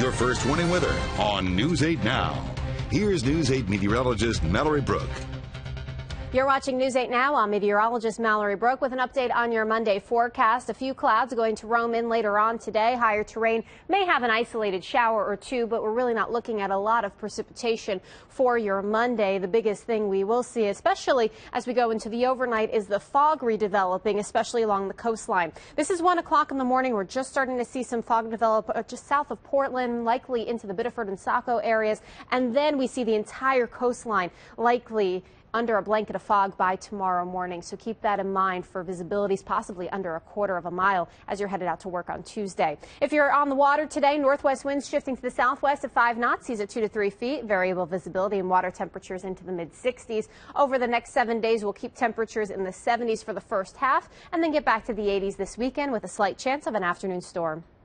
your first winning weather on News 8 Now. Here's News 8 meteorologist Mallory Brooke. You're watching News 8 Now. I'm meteorologist Mallory Brooke with an update on your Monday forecast. A few clouds are going to roam in later on today. Higher terrain may have an isolated shower or two, but we're really not looking at a lot of precipitation for your Monday. The biggest thing we will see, especially as we go into the overnight, is the fog redeveloping, especially along the coastline. This is 1 o'clock in the morning. We're just starting to see some fog develop just south of Portland, likely into the Biddeford and Saco areas. And then we see the entire coastline likely under a blanket of fog by tomorrow morning. So keep that in mind for visibilities possibly under a quarter of a mile as you're headed out to work on Tuesday. If you're on the water today, northwest winds shifting to the southwest at 5 knots, seas at 2 to 3 feet, variable visibility and water temperatures into the mid-60s. Over the next 7 days, we'll keep temperatures in the 70s for the first half and then get back to the 80s this weekend with a slight chance of an afternoon storm.